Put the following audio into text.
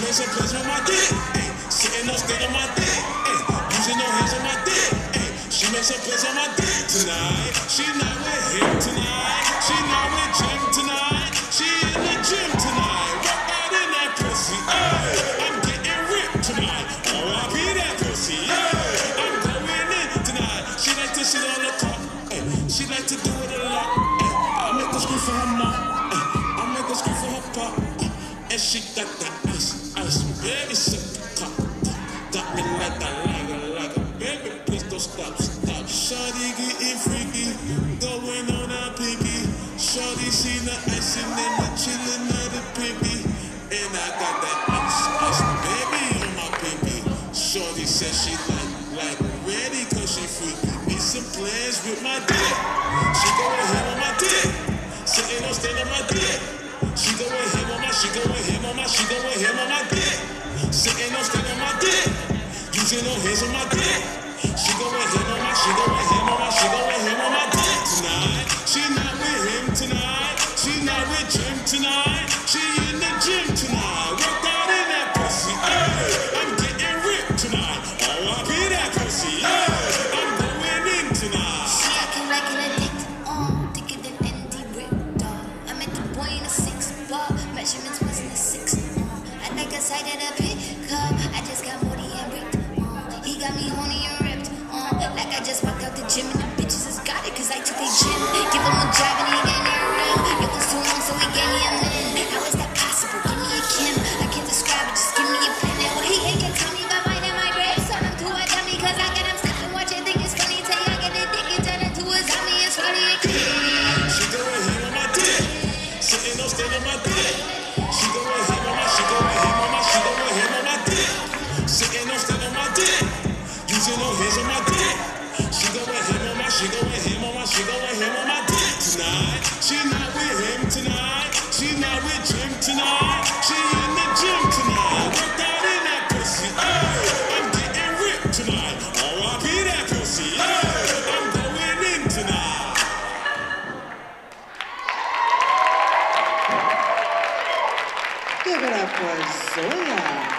some pleasure on my dick. Ay, sitting on state on my dick. Ay, using no hands on my dick. Ay, she makes some pleasure on my dick tonight. She not with him tonight. She not with Jim tonight. She in the gym tonight. Work out in that pussy. Ay, I'm getting ripped tonight. R.I.P. that pussy. Yeah, I'm going in tonight. She like to sit on the top. Ay, she like to do it a lot. Ay, I make her scream for her mom. Ay, I make her scream for her pop. And she got that ice, baby, suck the top me like a, baby, please don't stop. Shawty getting freaky, going on a pinky. Shawty seen the ice and then the chillin' of the pinky. And I got that ice, baby, on my pinky. Shawty said she like ready cause she freaky. Need some plans with my dick. She going ham on my dick, sitting on stand on my dick. She going ham on my, she going ham on my, she going ham on my dick. Sitting on stand on my dick, using no hands on my dick. She going ham on my, she going ham on my, she going ham on my dick tonight. She not with him tonight, she not with Jim tonight. She in the gym tonight, worked out in that pussy. Ay, I'm getting ripped tonight. R.I.P. that pussy. Ay, I'm going in tonight. She acting like an addict, thicker than Andy Rick, dog. I met the boy in a 6-bar, measurements was in the 6. I like a side of the pickup, I just got Morty and ripped. He got me horny and ripped, like I just walked out the gym and the bitches just got it cause I took their gym. Give him a job and he gave me a rim. It was too long so he gave me a min. How is that possible? Give me a Kim. I can't describe it, just give me a pen. And what he ain't can tell me about mine and my grave. So I'm too hard dummy cause I got him stuck and watch it. Think it's funny till I get it dick and turn into a zombie. It's funny and clean. She going ham on my dick, sitting on stand on my dick. She going ham on my, she going ham on my, she going ham on my dick. Sitting on stand on my dick, using no hands on my dick. She going ham on my, she going ham on my, she going ham on my dick tonight. She not with him tonight, she not with Jim tonight. She in the gym tonight, worked out in that pussy. Ay, I'm getting ripped tonight. R.I.P. that pussy. Ay, I'm going in tonight. Give it up for Zoya.